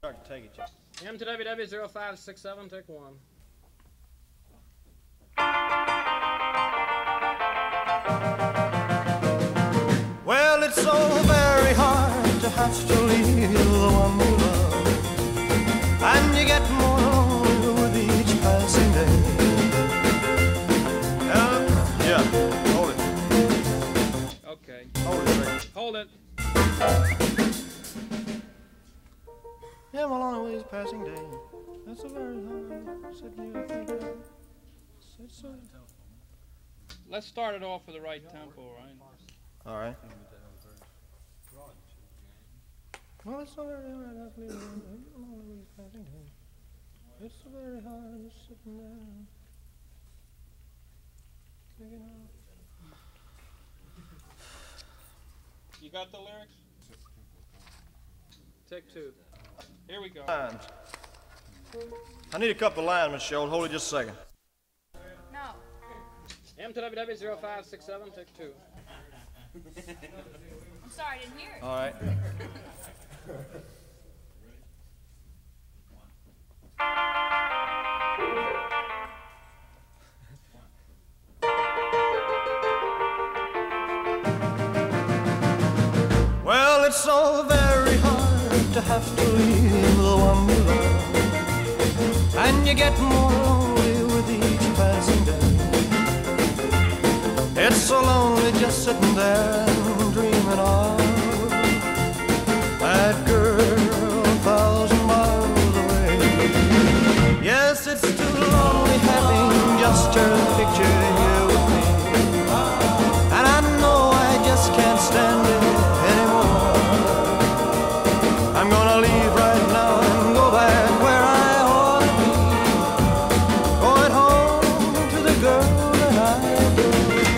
Start to take it, Jeff. M2WW0567, take one. Well, it's so very hard to have to leave the one you love, and you get more lonely with each passing day. Yeah, hold it. Okay. Hold it, Rick. Hold it. Yeah, well, on with each passing day. That's a very hard sitting here thinking. It's so... Let's start it off with the right tempo, right? All right. Well, it's so very hard to have to leave the one with each passing day. It's so very hard sitting there thinking of... You got the lyrics? Take two. Here we go. Lines. I need a couple of lines, Miss Schultz. Hold it just a second. No. M2WW0567, take two. I'm sorry, I didn't hear it. All right. Well, it's so very hard to have to leave the one you love, and you get more lonely with each passing day. It's so lonely just sitting there and dreaming of that girl 1,000 miles away. Yes, it's too lonely having just her picture here with me, and I know I just can't stand it anymore. I'm gonna leave right now and go back where I ought to be, going home to the girl that I adore.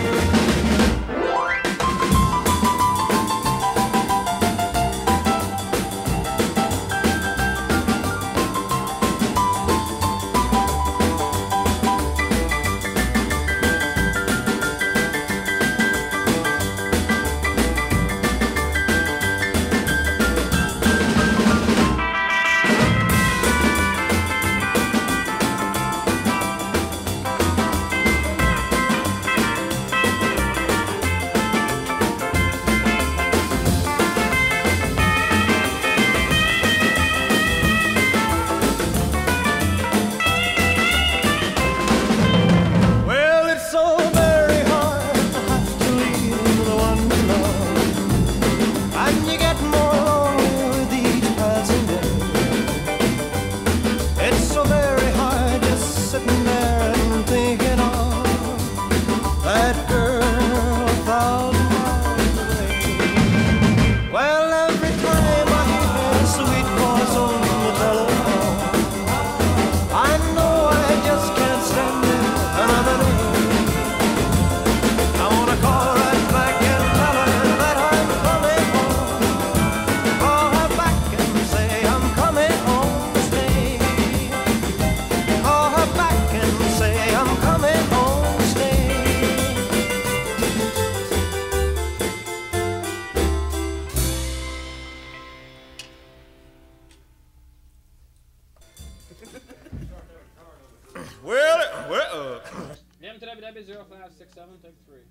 M2WW0567, take three.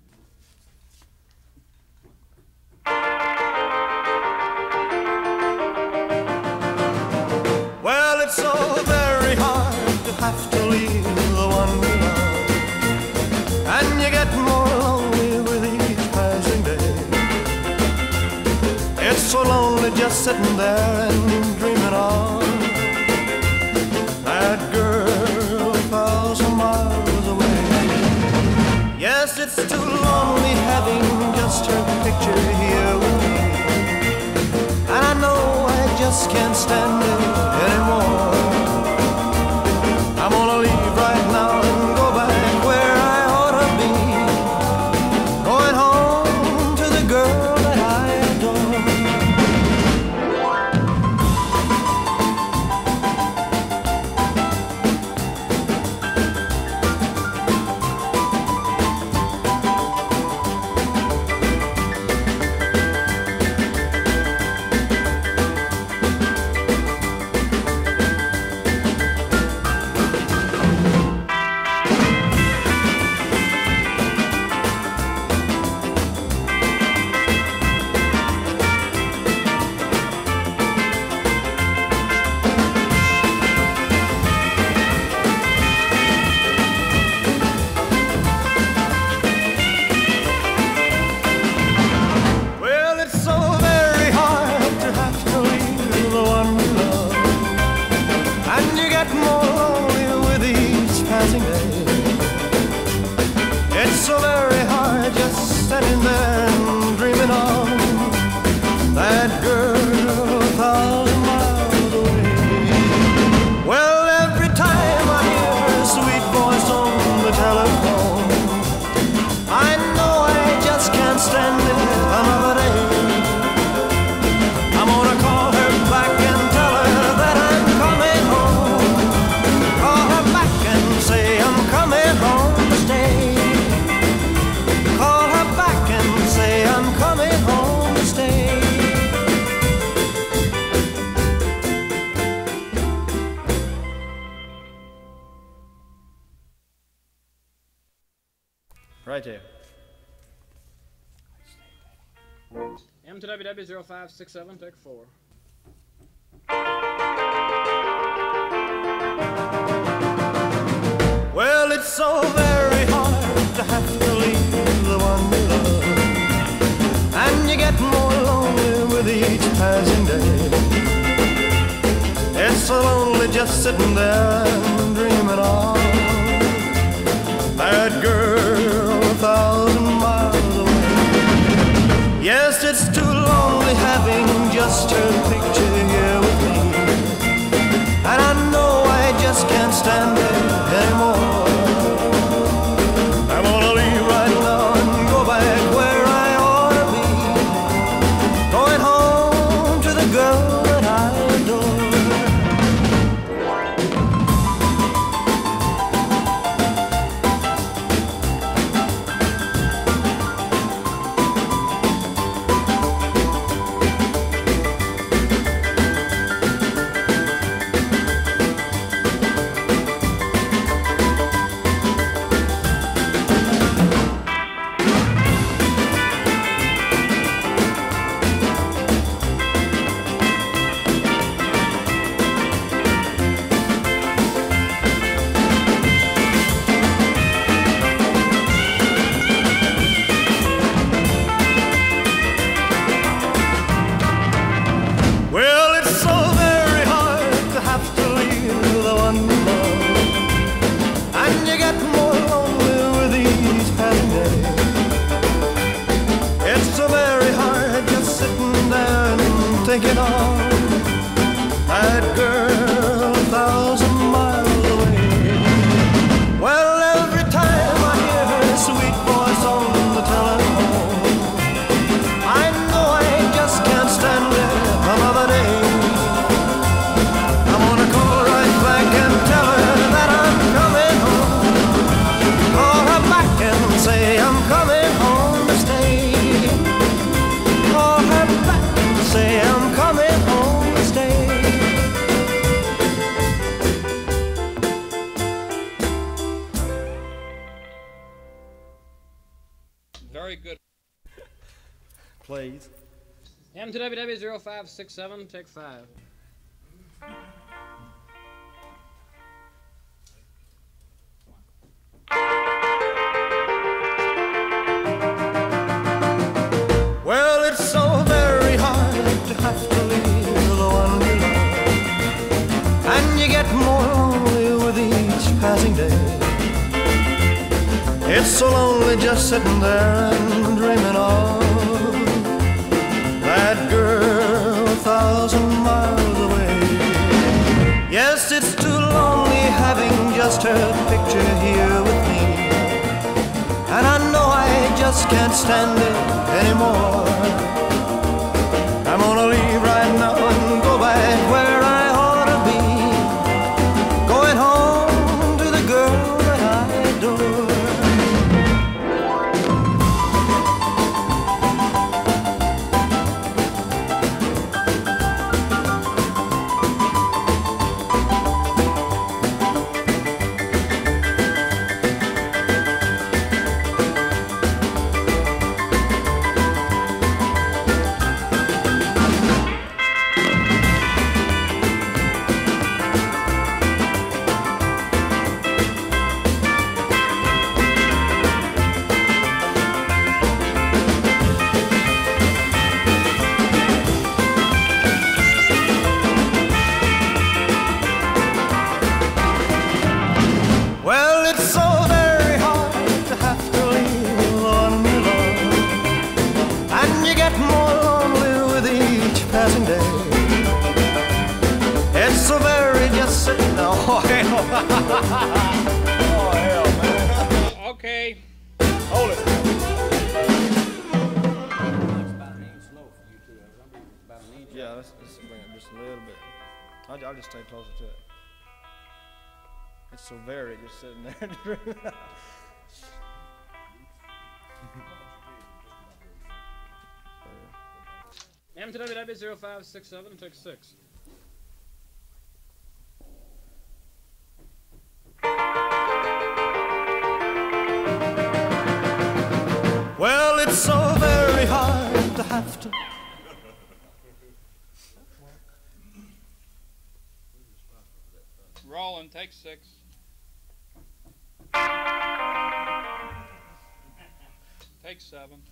Well, it's so very hard to have to leave the one you love, and you get more lonely with each passing day. It's so lonely just sitting there and dreaming of that girl 1,000 miles away. Yes, it's too lonely having just her picture here with me, and I know I just can't stand it anymore. I'm gonna leave right now and go back where I ought to be, going home to the girl that I adore. Right there. M to WW0567, take 4. Well, it's so very hard to have to leave the one you love, and you get more lonely with each passing day. It's so lonely just sitting there and dreaming of that girl 1,000 miles away. Yes, it's too lonely having just her picture here with me, and I know I just can't stand it anymore. I wanna leave right now and go back where I ought to be, going home to the girl that I adore. Thinking of that girl 1,000 miles away. Well, every time I hear her sweet voice on the telephone, I know I just can't stand it another day. I'm gonna call right back and tell her that I'm coming home. Call her back and say I'm coming home to stay. Call her back and say I'm coming home to stay. Very good. Please. M to WW0567, take 5. Well, it's so very hard to have to leave the one you love, and you get more lonely with each passing day. It's so lonely just sitting there and dreaming of that girl 1,000 miles away. Yes, it's too lonely having just her picture here with me, and I know I just can't stand it anymore. I'm gonna leave right now and go back where I ought to be, going home to the girl that I adore. Oh, hell, man. Okay. Hold it. It's about an inch low for you two. It's about an inch. Yeah, let's bring it just a little bit. I'll just stay closer to it. It's so very just sitting there. M to WW0567, take 6. Rolling, take 6. Take 7.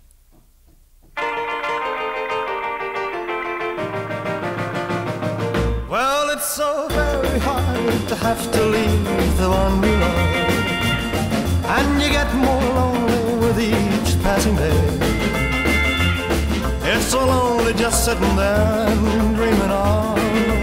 Well, it's so very hard to have to leave the one you love, and you get more lonely with each passing day. It's so lonely just sitting there and dreaming of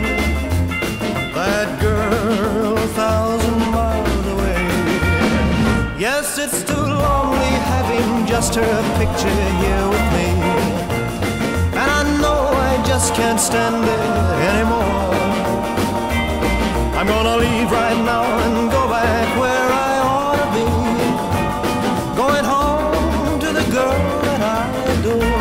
that girl 1,000 miles away. Yes, it's too lonely having just her picture here with me, and I know I just can't stand it anymore. I'm gonna leave right now and go back where I ought to be, going home to the girl that I adore.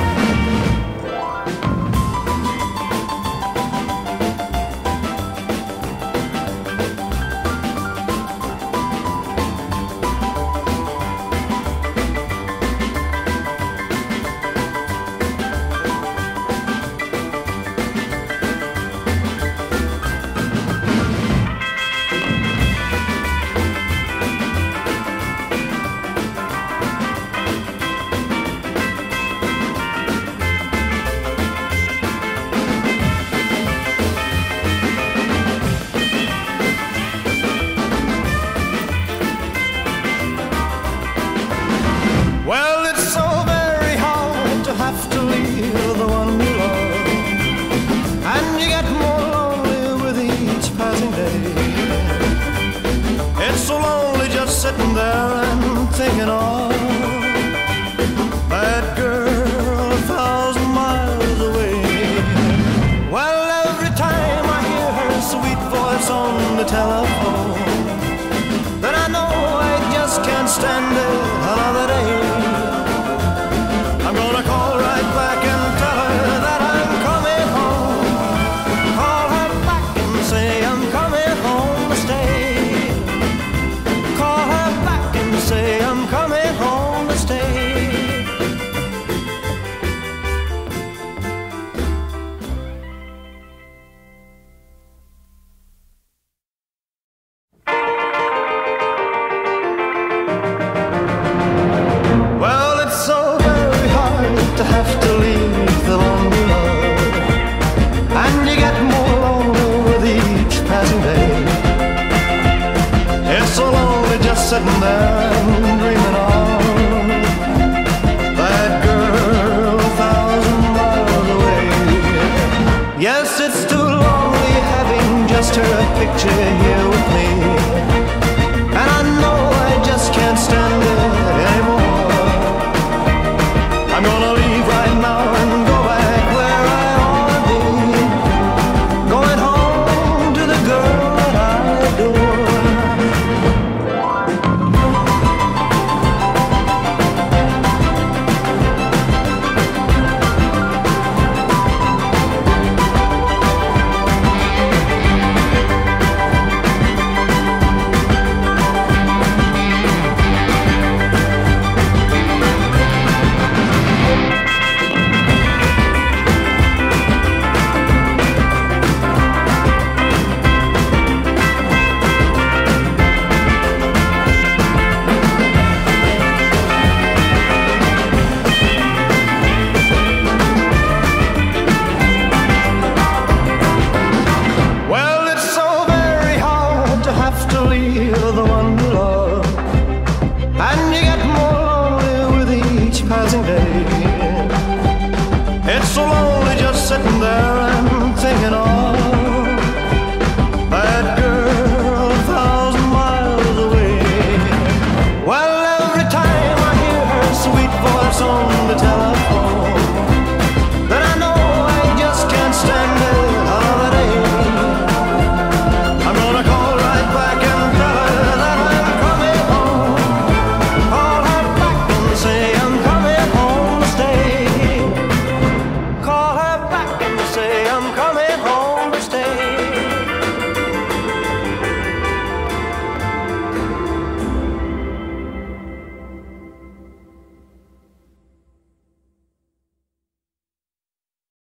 Well, it's so very hard to have to leave the one you love, and you get more lonely with each passing day. It's so lonely just sitting there and thinking of that girl 1,000 miles away. Well, every time I hear her sweet voice on the telephone, then I know I just can't stand it another day. I'm gonna call right back and tell her that I'm coming home. Call her back and say I'm coming home to stay. Call her back and say I'm coming home to stay. Well, it's so very hard to have to leave the one you love, and you get more lonely with each passing day. It's so lonely just sitting there and dreaming of that girl 1,000 miles away. Yes, it's too lonely having just her picture here